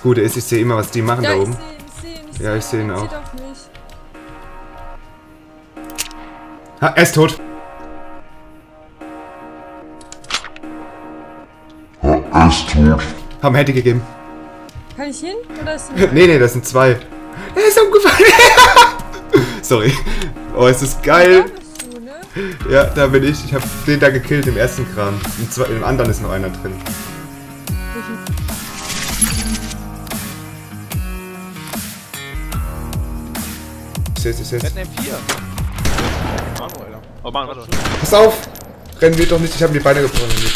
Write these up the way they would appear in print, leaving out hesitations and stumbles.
Gute ist, ich sehe immer, was die machen Ja, da oben. ich seh Ja, ich sehe ihn auch. Sieht auf mich. Ha, er ist tot. Er ist tot. Haben Hätte gegeben. Kann ich hin? Oder ist Nee, das sind zwei. Er ist umgefallen. Sorry. Oh, es ist geil. Da bist du, ne? Ja, da bin ich. Ich habe den da gekillt im ersten Kran. Im anderen ist noch einer drin. Ich seh's. Wir hatten M4. Manu, Alter. Oh, Manu, warte. Pass auf! Rennen wir doch nicht, ich habe die Beine gebrochen. Ich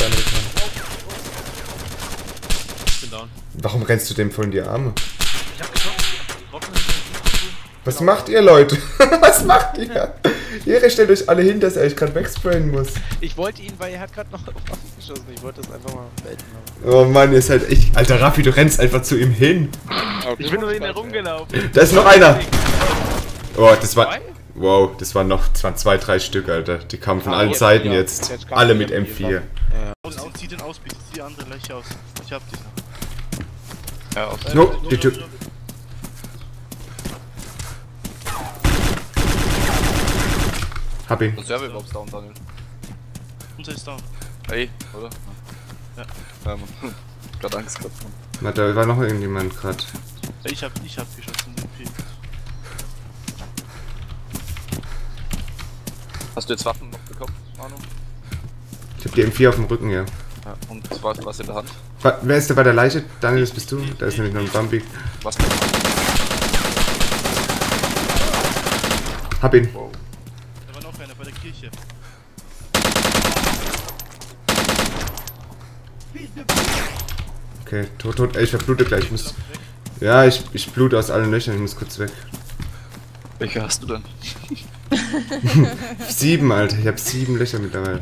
bin down. Warum rennst du dem voll in die Arme? Ich hab geschossen. Was macht ihr, Leute? Was macht ihr? Ihr stellt euch alle hin, dass er euch gerade wegsprayen muss. Ich wollte ihn, weil er hat gerade noch geschossen. Ich wollte das einfach mal melden. Oh Mann, ihr seid echt... Alter Raffi, du rennst einfach zu ihm hin. Ich bin nur in der rumgelaufen. Da ist noch einer! Oh, das war... Wow, das waren 2, 3 Stück, Alter. Die kamen von allen Seiten jetzt. Alle mit M4. Zieh den aus, bitte. Zieh andere Löcher aus. Ich hab dich noch. Ja, aus. No, die Tür... Hab ihn. Das Server überhaupt down, Daniel. Unser ist down. Ey, oder? Ja. Ja, Mann. Grad Angst gehabt, Mann. Na, da war noch irgendjemand gerade. Ich hab geschossen, den P. Hast du jetzt Waffen noch bekommen, Manu? Ich hab die M4 auf dem Rücken, ja. Ja. Und was in der Hand? Wer ist da bei der Leiche? Daniel, das bist du? Da ist nämlich noch ein Bambi. Was mit der Hand? Hab ihn. Wow. Da war noch einer bei der Kirche. Okay, tot. Ey, ich verblute gleich. Ich muss... Ja, ich blute aus allen Löchern. Ich muss kurz weg. Welche hast du denn? 7, Alter. Ich hab 7 Löcher mittlerweile.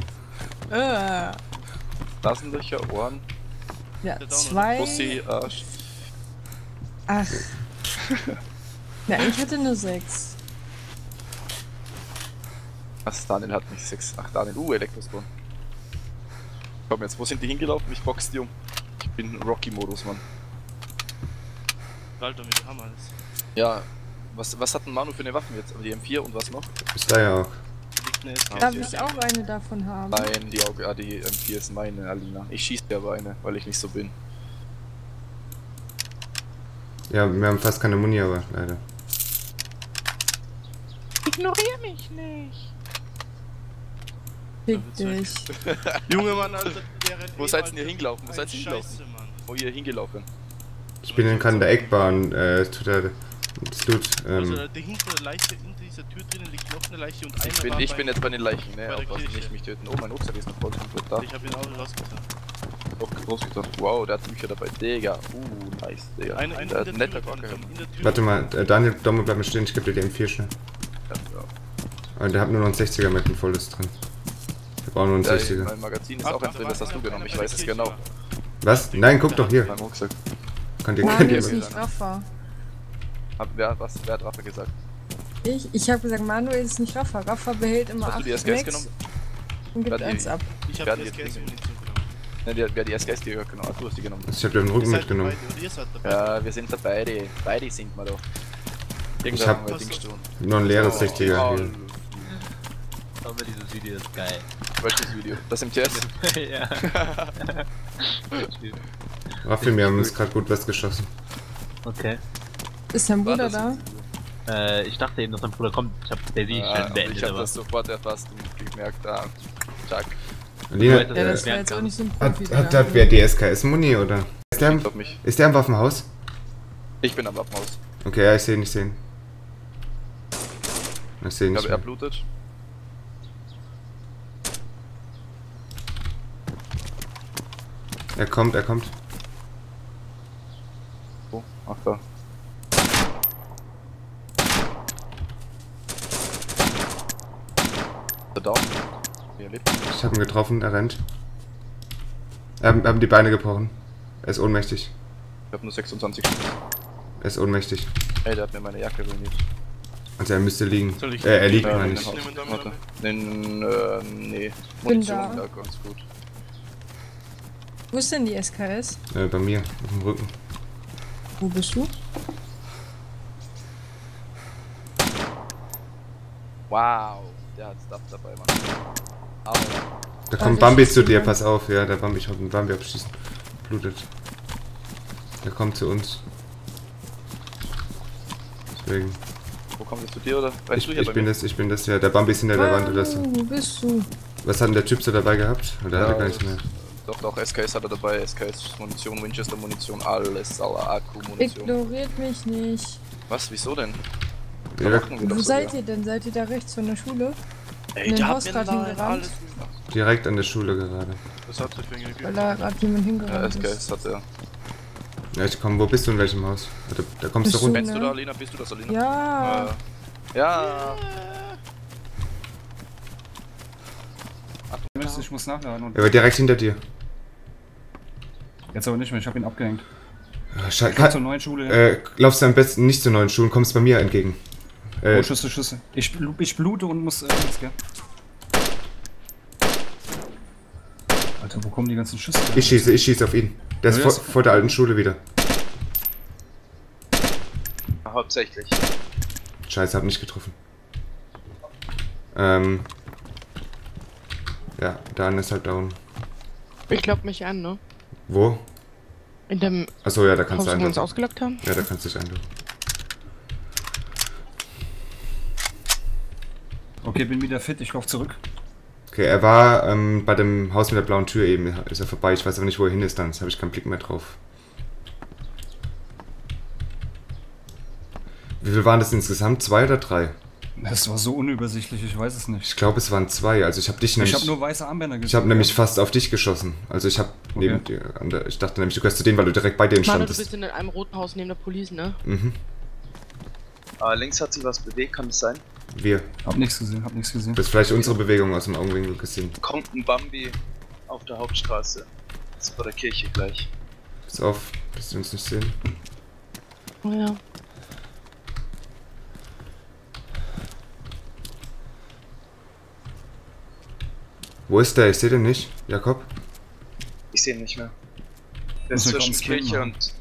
Nasenlöcher, Ohren, Ja, Der Down- 2. Pussy, Arsch. Ach. Ja, ich hatte nur 6. Was? Daniel hat nicht 6. Ach, Daniel. Elektrospawn. Komm jetzt, wo sind die hingelaufen? Ich box die um. Ich bin Rocky-Modus, Mann. Walter, wir haben alles. Ja, was hat ein Manu für eine Waffe jetzt? Aber die M4 und was noch? Ist da ja auch. Liegt eine SK. Darf ich auch eine davon haben? Nein, die M4 ist meine, Alina. Ich schieße dir aber eine, weil ich nicht so bin. Ja, wir haben fast keine Muni, aber leider. Ignoriere mich nicht! Fick dich. Junge Mann, Alter, der rennt. Wo seid ihr denn hingelaufen? Wo seid ihr Scheiße, hingelaufen? Mann. Wo ihr hingelaufen? Ich bin in der Eckbahn. Tut er... Das tut... Also, der hinter der Leiche, hinter dieser Tür drinnen liegt noch eine Leiche und einer war Ich bin jetzt bei den Leichen, ne? bei der Aufpassen, Kirche. nicht mich töten. Oh, mein Rucksack ist noch voll komplett da. Ich hab ihn auch rausgetan. Rausgetan. Wow, der hat Bücher dabei. Digga. Nice, Digga. Einer Der hat in einen der netter Tür, Gocker. in der Tür. Warte mal, Daniel, Domme, bleib mal stehen. Ich geb dir die M4 schnell. Aber der hat nur noch einen 60er mit ein volles drin. Ich hab auch nur einen Ja, 60er. mein Magazin ist auch ein drin, das hast du genommen. Ich weiß es genau. Was? Nein, guck doch hier. Mein Rucksack. Könnt ihr... Manu ist nicht Raffa. Wer hat Rafa gesagt? Ich hab gesagt, Manuel ist nicht Raffa. Raffa behält immer Hast 8 du die SKS Max genommen? und gibt Wer hat die- 1 ab. Ich hab Wer die hat die SKS-Munition genommen. Ne, wer hat die SKS gehört, genau. Du hast die genommen. Ich hab dir den Rücken Ihr seid mitgenommen. dabei, oder ihr seid dabei. Ja, wir sind da beide. Beide sind wir doch. Ich hab- Dings tun. Nur ein leeres 60er hier. Aber dieses Video ist geil. Welches Video? Das MTS? Ja. Raffi, wir haben uns gerade gut was geschossen. Okay. Ist dein Bruder War da? Ich dachte eben, dass mein Bruder kommt. Ich hab der Sieg schon beendet, ich hab aber das sofort erfasst und gemerkt, Chuck. Alina, Ja, Ja, das wäre jetzt auch nicht so ein hat Profi. hat wer die SKS-Muni, oder? Auf mich. Ist der im Waffenhaus? Ich bin am Waffenhaus. Okay, ja, ich sehe ihn, ich sehe ihn. Ich sehe ihn Ich nicht habe er mehr. blutet. Er kommt, er kommt. Oh, ach da. Der Down. Wie er lebt. Ich habe ihn getroffen, er rennt. Haben die Beine gebrochen. Er ist ohnmächtig. Ich hab nur 26 Schuss. Er ist ohnmächtig. Ey, der hat mir meine Jacke ruiniert. Also er müsste liegen. Soll ich- Er liegt, Ja, meine in ich. den Nehmen wir Warte. Nee. Bin Munition, da. ja, ganz gut. Wo ist denn die SKS? Bei mir, auf dem Rücken. Wo bist du? Wow, der hat Stuff dabei, Mann. Aber Da kommt Bambi zu dir, pass auf, ja, der Bambi, ich hab den Bambi abschießen. Blutet. Der kommt zu uns. Deswegen. wo kommt er zu dir, oder? Weißt du hier Ich bin das, ja. Der Bambi ist hinter der Wand oder so. Wo bist du? Was hat denn der Typ so dabei gehabt? Oder hat er gar nicht mehr? Doch, SKS hat er dabei, SKS Munition, Winchester Munition, alles, aller Akku-Munition. Ignoriert mich nicht. Was, wieso denn? Ja, Wo seid ihr denn? Seid ihr da rechts von der Schule? Ey, In den der hat Haus mir grad nein, hingerannt? alles gemacht. direkt an der Schule gerade. Das hat sich irgendwie Weil da gerade jemand Ja, hingerannt ist. SKS hat er. Ja, ich komm, wo bist du, in welchem Haus? Da kommst du Bist du- runter. Bist du da, Alina? Bist du das, Alina? Ja. Ja. Ich muss nachladen. Und Er war direkt hinter dir. jetzt aber nicht mehr, ich hab ihn abgehängt. Scheiße. Komm zur neuen Schule. Laufst du am besten nicht zu neuen Schulen, kommst bei mir entgegen. Oh, Schüsse. Ich blute und muss links, gell? Alter, wo kommen die ganzen Schüsse? Ich schieße auf ihn. Der ist Ja, vor der alten Schule wieder. Hauptsächlich. Scheiße, hab nicht getroffen. Ja, Dan ist halt down. Ich glaub mich an, ne? Wo? In dem Achso, ja, da kannst Haus, du wo wir uns einloggen. ausgelockt haben. Ja, da kannst du dich einloggen. Okay, bin wieder fit, ich lauf zurück. Okay, er war bei dem Haus mit der blauen Tür eben, ist er vorbei. Ich weiß aber nicht, wo er hin ist dann. Jetzt habe ich keinen Blick mehr drauf. Wie viel waren das insgesamt? 2 oder 3? Das war so unübersichtlich, ich weiß es nicht. Ich glaube, es waren 2. Also ich habe dich nämlich... Ich habe nur weiße Armbänder gesehen. Ich habe nämlich fast auf dich geschossen. Also ich habe neben dir... Ich dachte nämlich, du gehörst zu denen, weil du direkt bei denen Manu, du standest. bist in einem roten Haus neben der Police, ne? Mhm. Links hat sich was bewegt, kann es sein? Wir. Hab nichts gesehen. Du hast vielleicht unsere Bewegung aus dem Augenwinkel gesehen. Kommt ein Bambi auf der Hauptstraße. Das ist vor der Kirche gleich. Pass auf, dass sie uns nicht sehen. Oh ja. Wo ist der? Ich sehe den nicht. Jakob? Ich sehe ihn nicht mehr. Der Muss ist mir zwischen ganz Kirche drin und...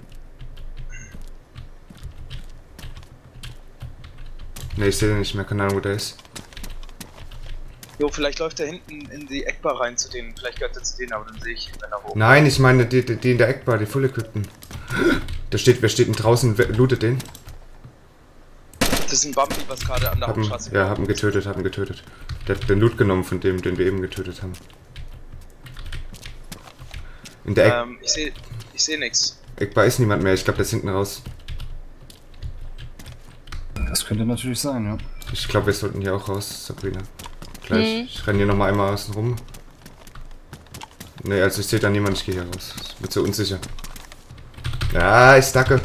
Ne, ich sehe den nicht mehr. Keine Ahnung, wo der ist. Jo, vielleicht läuft er hinten in die Eckbar rein zu denen. Vielleicht gehört er zu denen, aber dann sehe ich ihn, wenn er hoch. Nein, ich meine die in der Eckbar, die Full Equipten. Wer steht denn draußen? Wer lootet den? Das ist ein Bambi, was gerade an der Hauptstraße Ja, hab ihn getötet. Der hat den Loot genommen von dem, den wir eben getötet haben. In der Ich sehe nichts. Eckbar ist niemand mehr. Ich glaube, der ist hinten raus. Das könnte natürlich sein, ja. Ich glaube, wir sollten hier auch raus, Sabrina. Gleich. Ich renne hier nochmal einmal außen rum. Ne, also ich sehe da niemanden, ich gehe hier raus. Es wird so unsicher. Ja, ich stacke.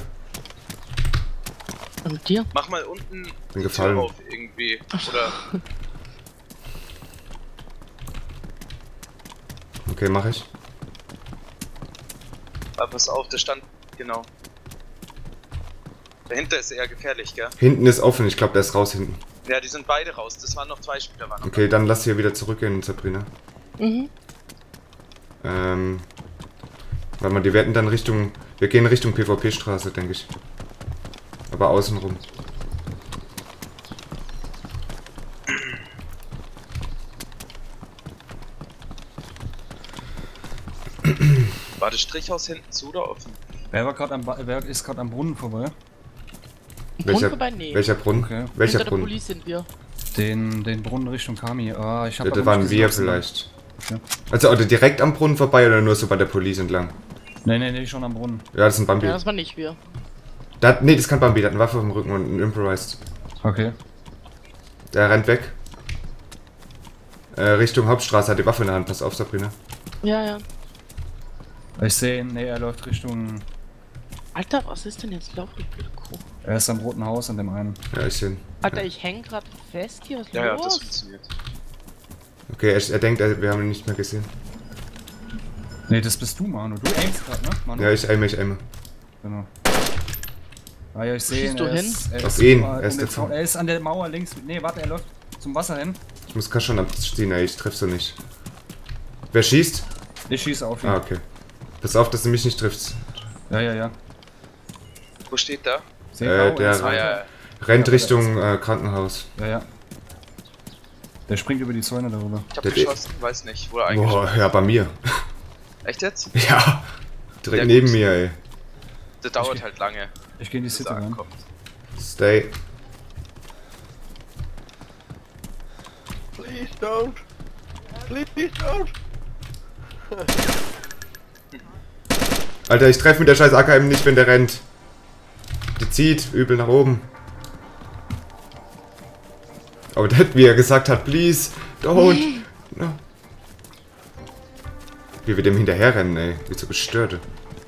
Und mit dir? Mach mal unten Bin die gefallen. Tür auf irgendwie. Oder... Okay, mache ich. pass auf, der stand... Genau. Dahinter ist eher gefährlich, gell? Hinten ist offen, ich glaube, der ist raus hinten. Ja, die sind beide raus. Das waren noch 2 Spieler. Okay, dann lass hier wieder zurückgehen, Sabrina. Mhm. Weil wir werden dann Richtung... Wir gehen Richtung PvP-Straße, denke ich. Aber außenrum. War das Strichhaus hinten zu oder offen? Wer ist gerade am Brunnen vorbei? Welcher, vorbei? Nee. welcher Brunnen? Okay. Welcher Hinter der Brunnen? Police sind wir. Den Brunnen Richtung Kami. Ah, ich hab Ja, aber da waren nicht wir gesehen, vielleicht. Okay. Also oder direkt am Brunnen vorbei oder nur so bei der Police entlang? Nee, schon am Brunnen. Ja, das ist ein Bambi. Ja, das war nicht wir. Nee, das ist kein Bambi, der hat eine Waffe auf dem Rücken und ein Improvised. Okay. Der rennt weg. Richtung Hauptstraße, hat die Waffe in der Hand. Pass auf, Sabrina. Ja. Ich sehe ihn, er läuft Richtung... Alter, was ist denn jetzt? Lauf ich blöde Kuh. Er ist am roten Haus an dem einen. Ja, ich sehe ihn. Alter, ich häng grad fest hier. Was ist Ja, das los? funktioniert. Okay, er denkt, wir haben ihn nicht mehr gesehen. Nee, das bist du, Manu. Du aimst gerade, ne? Manu? Ja, ich aime. Genau. Ah ja, ich sehe ihn. Schießt du hin? Auf ihn, er er ist der er ist an der Mauer links. Nee, warte, er läuft zum Wasser hin. Ich muss Kaschon abziehen, ey, ich treffe so nicht. Wer schießt? Ich schieße auf ihn. Ah, okay. Pass auf, dass du mich nicht triffst. Ja. Wo steht der? Der Ah, ja. rennt Richtung Krankenhaus. Ja, ja. Der springt über die Zäune darüber. Ich hab Der- geschossen, weiß nicht, wo er eingeschossen. Boah, ja, bei mir. Echt jetzt? Ja, direkt Ja, neben gut. mir, ey. Das dauert halt lange, Ich gehe in die bis City er rein. ankommt. Stay. Please don't. Please don't. Alter, ich treffe mit der scheiß AKM nicht, wenn der rennt. Die zieht übel nach oben. Aber der, wie er gesagt hat, please, don't. No. Wie wir dem hinterherrennen, ey. Wie so gestörte.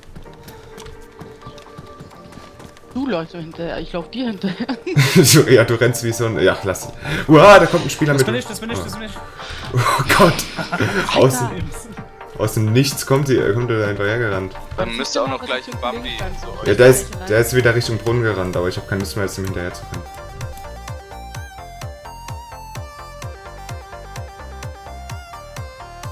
Du läufst mir hinterher, ich lauf dir hinterher. So, ja, du rennst wie so ein... Ja, lass. Uah, da kommt ein Spieler Das mit... bin ich, das bin ich, das bin ich. Oh Gott. Aus dem Nichts kommt er da einfach hergerannt. Dann müsste auch noch gleich ein Bambi. So. Ja, der ist wieder Richtung Brunnen gerannt, aber ich habe keine Lust mehr, jetzt ihm hinterher zu rennen.